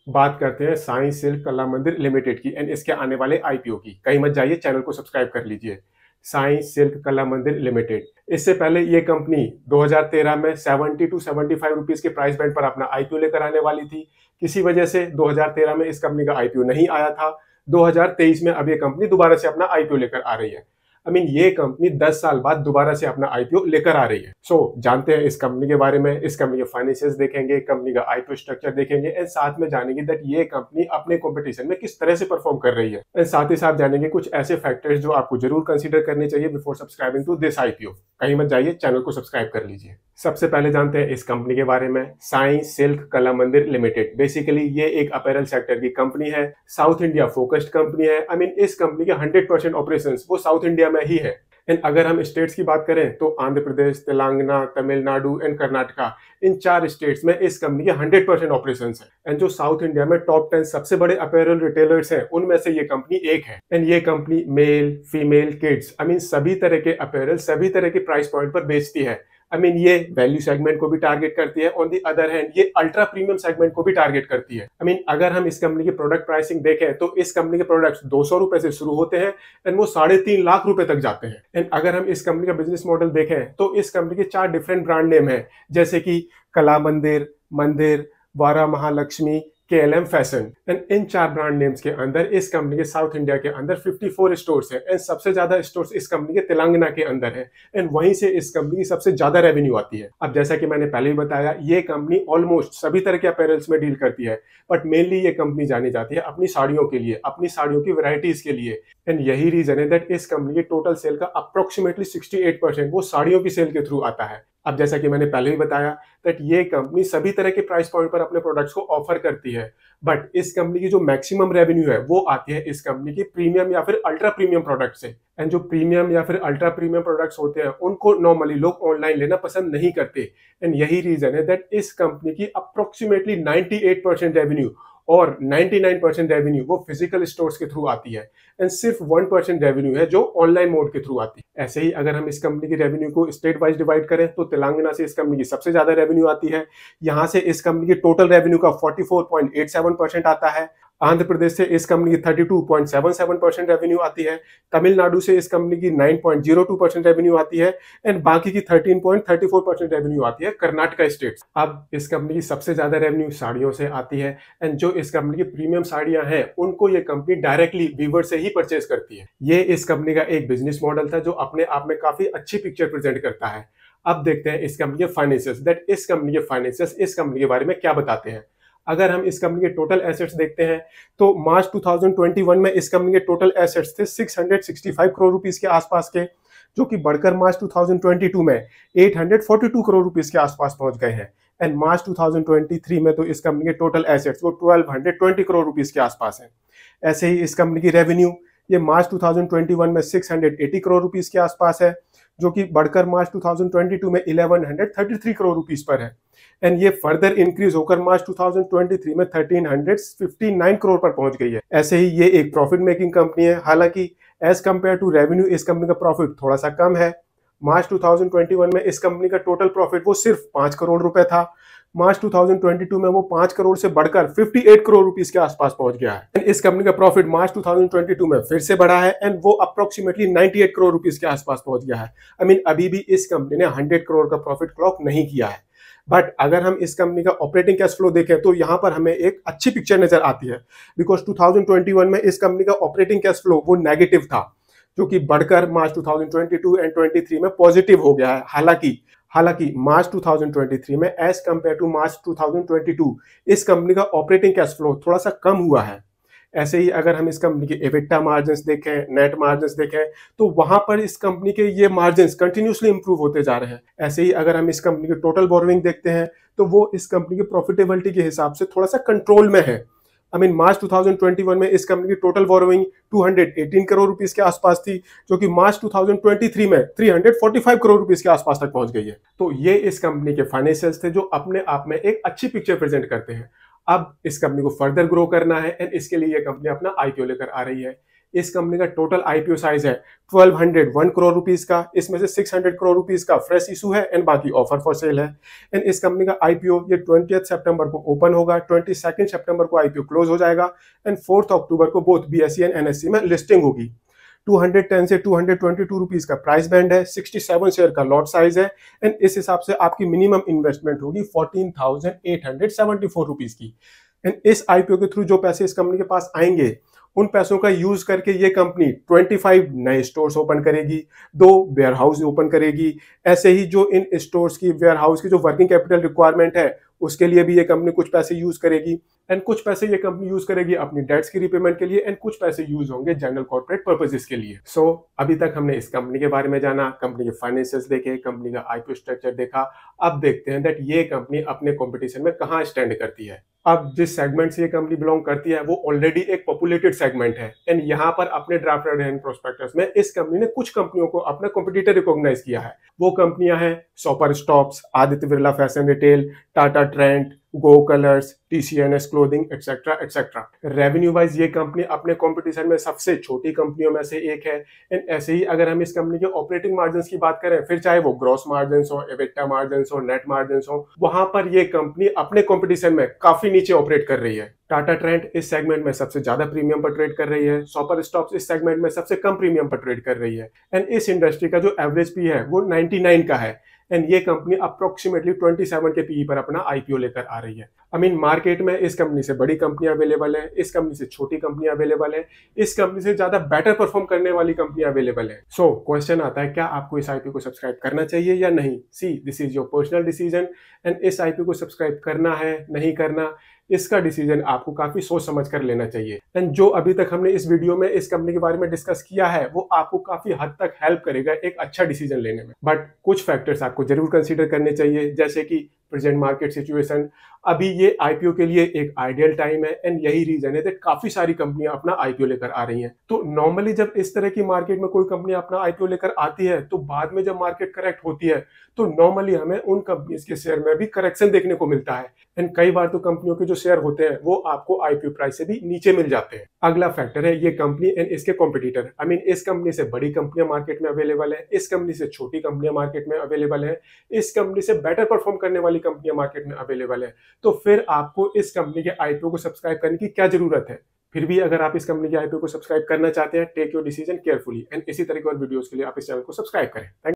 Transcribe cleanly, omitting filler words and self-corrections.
बात करते हैं साईं सिल्क कला मंदिर लिमिटेड की एंड इसके आने वाले आईपीओ की। कहीं मत जाइए, चैनल को सब्सक्राइब कर लीजिए। साईं सिल्क कला मंदिर लिमिटेड, इससे पहले ये कंपनी 2013 में 70 टू 75 रुपीज के प्राइस बैंड पर अपना आईपीओ लेकर आने वाली थी। किसी वजह से 2013 में इस कंपनी का आईपीओ नहीं आया था। 2023 में अब ये कंपनी दोबारा से अपना आईपीओ लेकर आ रही है। ये कंपनी 10 साल बाद दोबारा से अपना आईपीओ लेकर आ रही है। जानते हैं इस कंपनी के बारे में, इस कंपनी के फाइनेंशियल्स देखेंगे, कंपनी का आईपीओ स्ट्रक्चर देखेंगे एंड साथ में जानेंगे दैट ये कंपनी अपने कंपटीशन में किस तरह से परफॉर्म कर रही है एंड साथ ही साथ जानेंगे कुछ ऐसे फैक्टर्स जो आपको जरूर कंसीडर करने चाहिए before subscribing to this IPO. कहीं मत जाइए, चैनल को सब्सक्राइब कर लीजिए। सबसे पहले जानते हैं इस कंपनी के बारे में। साईं सिल्क कला मंदिर लिमिटेड, बेसिकली ये एक अपैरल सेक्टर की कंपनी है, साउथ इंडिया फोकस्ड कंपनी है। इस कंपनी के 100% ऑपरेशंस वो साउथ इंडिया में ही है। एंड अगर हम स्टेट्स की बात करें तो आंध्र प्रदेश, तेलंगाना, तमिलनाडु एंड कर्नाटका, इन 4 स्टेट्स में इस कंपनी के 100% ऑपरेशंस है। एंड जो साउथ इंडिया में टॉप 10 सबसे बड़े अपैरल रिटेलर्स हैं उनमें से ये कंपनी एक है। एंड ये कंपनी मेल, फीमेल, किड्स सभी तरह के अपैरल सभी तरह के प्राइस पॉइंट पर बेचती है। ये वैल्यू सेगमेंट को भी टारगेट करती है। ऑन दी अदर हैंड ये अल्ट्रा प्रीमियम सेगमेंट को भी टारगेट करती है। अगर हम इस कंपनी की प्रोडक्ट प्राइसिंग देखें तो इस कंपनी के प्रोडक्ट्स 200 रुपए से शुरू होते हैं एंड वो 3.5 लाख रुपए तक जाते हैं। एंड अगर हम इस कंपनी का बिजनेस मॉडल देखें तो इस कंपनी के 4 डिफरेंट ब्रांड नेम है, जैसे कि कला Mandir, Mandir, Vara Mahalakshmi, KLM fashion. And in 4 brand names के अंदर इस कंपनी के साउथ इंडिया के अंदर 54 स्टोर्स हैं एंड सबसे ज्यादा स्टोर्स इस कंपनी के तेलंगाना के अंदर है। एंड वहीं से इस कंपनी की सबसे ज्यादा रेवेन्यू आती है। अब जैसा कि मैंने पहले ही बताया, ये कंपनी ऑलमोस्ट सभी तरह के अपैरल्स में डील करती है, बट मेनली ये कंपनी जानी जाती है अपनी साड़ियों के लिए, अपनी साड़ियों की वैरायटीज के लिए। एंड यही रीजन है दैट इस कंपनी की टोटल सेल का अप्रोक्सीमेटली 68% वो साड़ियों की सेल के थ्रू आता है। अब जैसा कि मैंने पहले भी बताया दैट ये कंपनी सभी तरह के प्राइस पॉइंट पर अपने प्रोडक्ट्स को ऑफर करती है, बट इस कंपनी की जो मैक्सिमम रेवेन्यू है वो आती है इस कंपनी की प्रीमियम या फिर अल्ट्रा प्रीमियम प्रोडक्ट से। एंड जो प्रीमियम या फिर अल्ट्रा प्रीमियम प्रोडक्ट्स होते हैं उनको नॉर्मली लोग ऑनलाइन लेना पसंद नहीं करते। एंड यही रीजन है दैट इस कंपनी की अप्रोक्सीमेटली 98% रेवेन्यू और 99% रेवेन्यू वो फिजिकल स्टोर्स के थ्रू आती है एंड सिर्फ 1% रेवेन्यू है जो ऑनलाइन मोड के थ्रू आती है। ऐसे ही अगर हम इस कंपनी की रेवेन्यू को स्टेट वाइज डिवाइड करें तो तेलंगाना से इस कंपनी की सबसे ज्यादा रेवेन्यू आती है। यहाँ से इस कंपनी की टोटल रेवेन्यू का 44.87% आता है। आंध्र प्रदेश से इस कंपनी की 32.77% रेवेन्यू आती है। तमिलनाडु से इस कंपनी की 9.02% रेवेन्यू आती है एंड बाकी की 13.34% रेवेन्यू आती है कर्नाटका स्टेट। अब इस कंपनी की सबसे ज्यादा रेवेन्यू साड़ियों से आती है एंड जो इस कंपनी की प्रीमियम साड़ियां हैं उनको ये कंपनी डायरेक्टली वीवर से ही परचेज करती है। ये इस कंपनी का एक बिजनेस मॉडल था जो अपने आप में काफी अच्छी पिक्चर प्रेजेंट करता है। अब देखते हैं इस कंपनी के फाइनेंशियल्स, दैट इस कंपनी के फाइनेंशियल्स इस कंपनी के बारे में क्या बताते हैं। अगर हम इस कंपनी के टोटल एसेट्स देखते हैं तो मार्च 2021 में इस कंपनी के टोटल एसेट्स थे 665 करोड़ रुपीस के आसपास के, जो कि बढ़कर मार्च 2022 में 842 करोड़ रुपीस के आसपास पहुंच गए हैं। एंड मार्च 2023 में तो इस कंपनी के टोटल एसेट्स वो 1220 करोड़ रुपीस के आसपास है। ऐसे ही इस कंपनी की रेवेन्यू ये मार्च 2021 में 680 करोड़ रुपीस के आसपास है, जो कि बढ़कर मार्च 2022 में 1133 करोड़ रुपीस पर है। एंड ये फर्दर इंक्रीज होकर मार्च 2023 में 1359 करोड़ पर पहुंच गई है। ऐसे ही ये एक प्रॉफिट मेकिंग कंपनी है। हालांकि एज कंपेयर टू रेवेन्यू इस कंपनी का प्रॉफिट थोड़ा सा कम है। मार्च 2021 में इस कंपनी का टोटल प्रॉफिट वो सिर्फ 5 करोड़ रुपए था। मार्च 2022 में वो 5 करोड़ से बढ़कर 58 करोड़ रुपीस के आसपास पहुंच गया है। इस कंपनी का प्रॉफिट मार्च 2022 में फिर से बढ़ा है एंड वो अप्रोक्सीमेटली 98 करोड़ रुपीस के आसपास पहुंच गया है। अभी भी इस कंपनी ने 100 करोड़ का प्रॉफिट क्लॉक नहीं किया है। बट अगर हम इस कंपनी का ऑपरेटिंग कैश फ्लो देखें तो यहाँ पर हमें एक अच्छी पिक्चर नजर आती है, बिकॉज 2021 में इस कंपनी का ऑपरेटिंग कैश फ्लो वो नेगेटिव था, जो कि बढ़कर मार्च 2022 एंड 23 में पॉजिटिव हो गया है। हालांकि मार्च 2023 में एज कंपेयर टू मार्च 2022 इस कंपनी का ऑपरेटिंग कैश फ्लो थोड़ा सा कम हुआ है। ऐसे ही अगर हम इस कंपनी के एबिटा मार्जिन्स देखें, नेट मार्जिन्स देखें, तो वहां पर इस कंपनी के ये मार्जिन्स कंटिन्यूसली इंप्रूव होते जा रहे हैं। ऐसे ही अगर हम इस कंपनी की टोटल बोरोइंग देखते हैं तो वो इस कंपनी की प्रॉफिटेबिलिटी के हिसाब से थोड़ा सा कंट्रोल में है। मार्च 2021 में इस कंपनी की टोटल बोरोइंग 218 करोड़ रुपीस के आसपास थी, जो कि मार्च 2023 में 345 करोड़ रुपीस के आसपास तक पहुंच गई है। तो ये इस कंपनी के फाइनेंशियल्स थे जो अपने आप में एक अच्छी पिक्चर प्रेजेंट करते हैं। अब इस कंपनी को फर्दर ग्रो करना है एंड इसके लिए ये कंपनी अपना आईपीओ लेकर आ रही है। इस कंपनी का टोटल आईपीओ साइज है 1201 करोड़ रुपीस का, इसमें से 600 करोड़ रुपीस का फ्रेश इशू है एंड बाकी ऑफर फॉर सेल है। एंड इस कंपनी का आईपीओ ये 20 सितंबर को ओपन होगा, 22 सितंबर को आईपीओ क्लोज हो जाएगा एंड 4 अक्टूबर को बोथ बीएसई एंड एनएसई में लिस्टिंग होगी। 210 से 222 रुपीस का प्राइस बैंड है, 67 शेयर का लॉट साइज है एंड इस हिसाब से आपकी मिनिमम इन्वेस्टमेंट होगी 14,874 रुपीस की। एंड इस आईपीओ के थ्रू जो पैसे इस कंपनी के पास आएंगे उन पैसों का यूज करके ये कंपनी 25 नए स्टोर्स ओपन करेगी, 2 वेयर हाउस ओपन करेगी। ऐसे ही जो इन स्टोर्स की वेयर हाउस की जो वर्किंग कैपिटल रिक्वायरमेंट है उसके लिए भी ये कंपनी कुछ पैसे यूज करेगी एंड कुछ पैसे ये कंपनी यूज करेगी अपनी डेट्स की रिपेमेंट के लिए एंड कुछ पैसे यूज होंगे जनरल कॉर्पोरेट पर्पसेस के लिए। सो अभी तक हमने इस कंपनी के बारे में जाना, कंपनी के फाइनेंशियल्स देखे, कंपनी का आईपीओ स्ट्रक्चर देखा। अब देखते हैं दैट ये कंपनी अपने कंपटीशन में कहां स्टैंड करती है। अब जिस सेगमेंट से ये कंपनी बिलोंग करती है वो ऑलरेडी एक पॉपुलेटेड सेगमेंट है एंड यहाँ पर अपने ड्राफ्ट एंड प्रोस्पेक्टस में इस कंपनी ने कुछ कंपनियों को अपना कॉम्पिटिटर रिकॉग्नाइज किया है। वो कंपनियां हैं Shopper Stops, Aditya Birla fashion retail, Tata Trent, Go Colors, TCNS clothing etcetera etcetera. Revenue wise ये कंपनी अपने कंपटीशन में सबसे छोटी कंपनियों में से एक है एंड ऐसे ही अगर हम इस कंपनी के ऑपरेटिंग मार्जिन्स की बात करें, फिर चाहे वो ग्रॉस मार्जिन्स हो, एबिटा मार्जिन्स हो, नेट मार्जिन्स हो, वहां पर ये कंपनी अपने कंपटीशन में काफी नीचे ऑपरेट कर रही है। टाटा ट्रेंड इस सेगमेंट में सबसे ज्यादा प्रीमियम पर ट्रेड कर रही है, शॉपर स्टॉप्स इस सेगमेंट में सबसे कम प्रीमियम पर ट्रेड कर रही है एंड इस इंडस्ट्री का जो एवरेज पी है वो 99 का है एंड ये कंपनी अप्रोक्सीमेटली 27 के पीई पर अपना आईपीओ लेकर आ रही है। आई मीन मार्केट में इस कंपनी से बड़ी कंपनियां अवेलेबल है, इस कंपनी से छोटी कंपनियां अवेलेबल है, इस कंपनी से ज्यादा बेटर परफॉर्म करने वाली कंपनियां अवेलेबल है। सो क्वेश्चन आता है क्या आपको इस आईपीओ को सब्सक्राइब करना चाहिए या नहीं। See this is your personal decision and इस आईपीओ को सब्सक्राइब करना है नहीं करना इसका डिसीजन आपको काफी सोच समझ कर लेना चाहिए एंड जो अभी तक हमने इस वीडियो में इस कंपनी के बारे में डिस्कस किया है वो आपको काफी हद तक हेल्प करेगा एक अच्छा डिसीजन लेने में। बट कुछ फैक्टर्स आपको जरूर कंसीडर करने चाहिए, जैसे कि प्रेजेंट मार्केट सिचुएशन, अभी ये आईपीओ के लिए एक आइडियल टाइम है एंड यही रीजन है दैट काफी सारी कंपनियां अपना आईपीओ लेकर आ रही हैं। तो नॉर्मली जब इस तरह की मार्केट में कोई कंपनी अपना आईपीओ लेकर आती है तो बाद में जब मार्केट करेक्ट होती है तो नॉर्मली हमें उन कंपनीज के शेयर में भी करेक्शन देखने को मिलता है एंड कई बार तो कंपनियों के जो शेयर होते हैं वो आपको आईपीओ प्राइस से भी नीचे मिल जाते हैं। अगला फैक्टर है ये कंपनी एंड इसके कॉम्पिटिटर। आई मीन इस कंपनी से बड़ी कंपनियां मार्केट में अवेलेबल है, इस कंपनी से छोटी कंपनियां मार्केट में अवेलेबल है, इस कंपनी से बेटर परफॉर्म करने वाली कंपनियां मार्केट में अवेलेबल है। तो फिर आपको इस कंपनी के आईपीओ को सब्सक्राइब करने की क्या जरूरत है। फिर भी अगर आप इस कंपनी के आईपीओ को सब्सक्राइब करना चाहते हैं, take your decision carefully and इसी तरह के और वीडियोस के लिए आप इस चैनल को सब्सक्राइब करें।